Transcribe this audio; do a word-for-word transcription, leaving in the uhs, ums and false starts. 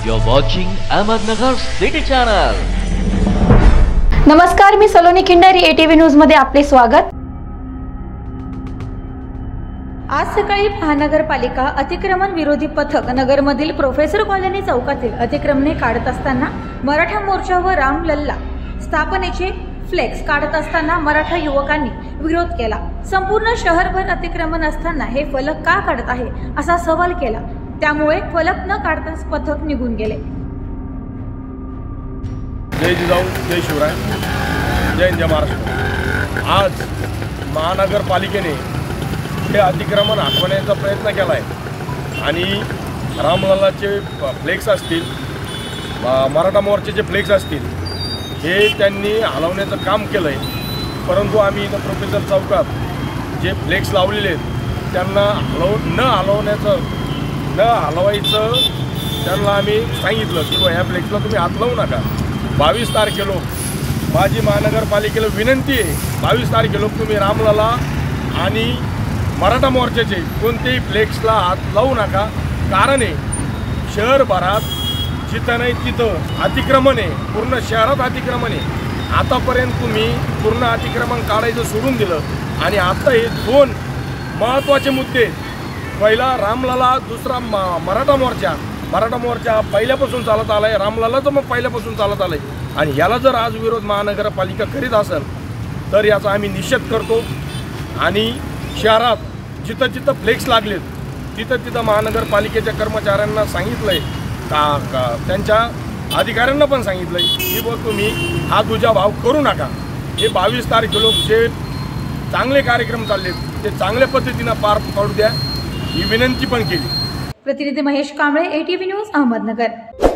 You're watching Ahmednagar City Channel. नमस्कार, मी Saloni Khindari, ATV news मध्ये आपले स्वागत। आज सकाळी महानगरपालिका अतिक्रमण विरोधी पथक नगरमधील प्रोफेसर कॉलनी चौकातील अतिक्रमणे काढत असताना मराठा मोर्चा व रामलल्ला स्थापनेचे फ्लेक्स काढत असताना मराठा युवकांनी विरोध केला। संपूर्ण शहरभर अतिक्रमण असताना हे फलक का काढत आहे असा सवाल केला। त्यामुळे फलक न काढताच पथक निघून गेले। जय जिजाऊ, जय शिवराय, जय जय महाराष्ट्र। आज महानगरपालिकेने हे अतिक्रमण हटवण्याचा प्रयत्न केला आहे आणि रामलल्लाचे फ्लेक्स असतील, मराठा मोर्चाचे फ्लेक्स असतील, हे त्यांनी हलवण्याचं काम केलं आहे। परंतु आम्ही इथं प्रोफेसर चौकात जे फ्लेक्स लावलेले आहेत त्यांना हलव न हलवण्याचं न हलवायचं त्यांना आम्ही सांगितलं की ह्या फ्लेक्सला तुम्ही हात लावू नका। बावीस तारखेला माझी महानगरपालिकेला विनंती आहे, बावीस तारखेला तुम्ही रामलल्ला आणि मराठा मोर्चाचे कोणतेही फ्लेक्सला हात लावू नका। कारण आहे शहरभरात जिथं नाही तिथं अतिक्रमण आहे, पूर्ण शहरात अतिक्रमण आहे। आतापर्यंत तुम्ही पूर्ण अतिक्रमण काढायचं सोडून दिलं आणि आता हे दोन महत्त्वाचे मुद्दे, पहिला रामलल्ला, दुसरा मराठा मोर्चा। मराठा मोर्चा पहिल्यापासून चालत आला आहे, रामलल्लाचं मग पहिल्यापासून चालत आलं आहे आणि याला जर आज विरोध महानगरपालिका करीत असेल तर याचा आम्ही निषेध करतो। आणि शहरात जिथं जिथं फ्लेक्स लागलेत तिथं तिथं महानगरपालिकेच्या कर्मचाऱ्यांना सांगितलं आहे का, का त्यांच्या अधिकाऱ्यांना पण सांगितलं आहे की बघ तुम्ही हा तुझा भाव करू नका। हे बावीस तारखेला जे चांगले कार्यक्रम चाललेत ते चांगल्या पद्धतीनं पार पाडू द्या ही विनंती पण केली। प्रतिनिधी महेश कांबळे, एटीव्ही न्यूज, अहमदनगर।